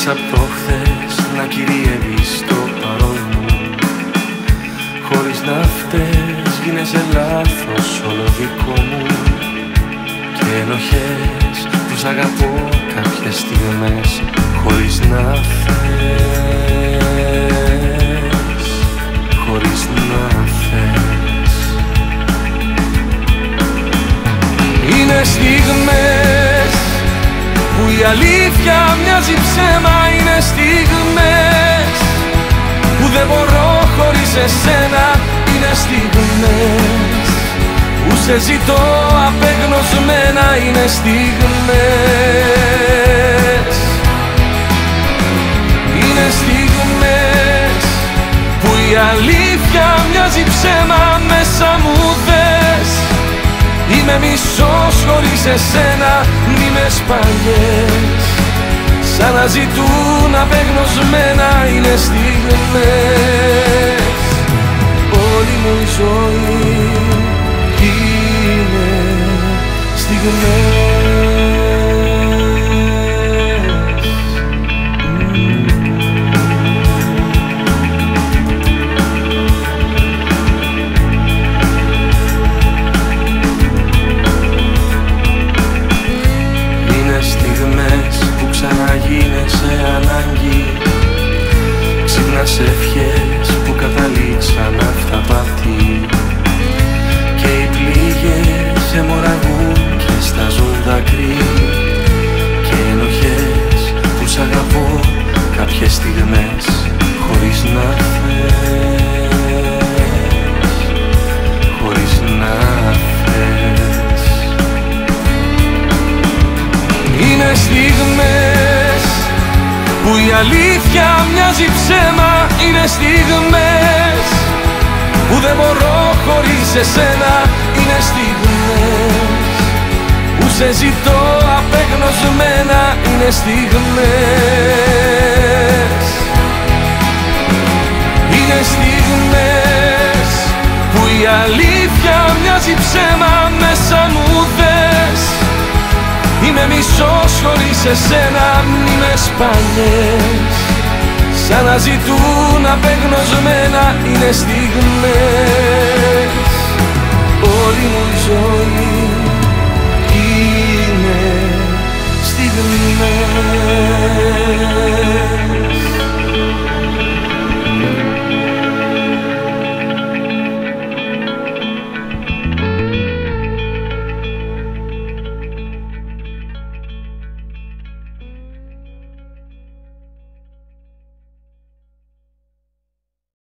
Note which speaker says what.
Speaker 1: απ' το χθες να κυριεύεις το παρόν μου. Χωρίς να φταίς γίνεσαι λάθος όλο δικό μου. Και ενοχές που σ' αγαπώ κάποιες στιγμές χωρίς να θες, χωρίς να θες. Είναι στιγμές που η αλήθεια μοιάζει ψέμα. Είναι στιγμές που δεν μπορώ χωρίς εσένα. Είναι στιγμές που σε ζητώ απεγνωσμένα. Είναι στιγμές, είναι στιγμές που η αλήθεια μοιάζει ψέμα. Μέσα μου δες, είμαι μισός χωρίς εσένα. Μη με σπαγιές, σαν να ζητούν απεγνωσμένα. Είναι στιγμές, όλη μου η ζωή είναι στιγμές. Είναι στιγμές που ξαναγίνεσαι ανάγκη. Ξύπνας ευχές που καταλήξαν αυταπατή. Και οι πληγές αιμορραγούν και στάζουν δάκρυ. Και ενοχές που σ' αγαπώ κάποιες στιγμές χωρίς να θες, χωρίς να θες. Είναι στιγμές που η αλήθεια μοιάζει ψέμα. Είναι στιγμές που δεν μπορώ χωρίς εσένα. Είναι στιγμές που σε ζητώ απεγνωσμένα. Είναι στιγμές, είναι στιγμές που η αλήθεια μοιάζει ψέμα. Μέσα μου δες, είμαι μισός χωρίς εσένα. Μη με σπαγιές, σαν να ζητούν απεγνωσμένα. Είναι στιγμές, όλη μου η ζωή